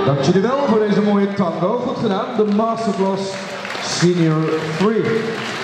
Dank jullie wel voor deze mooie tango. Goed gedaan, de Masterclass Senior 3.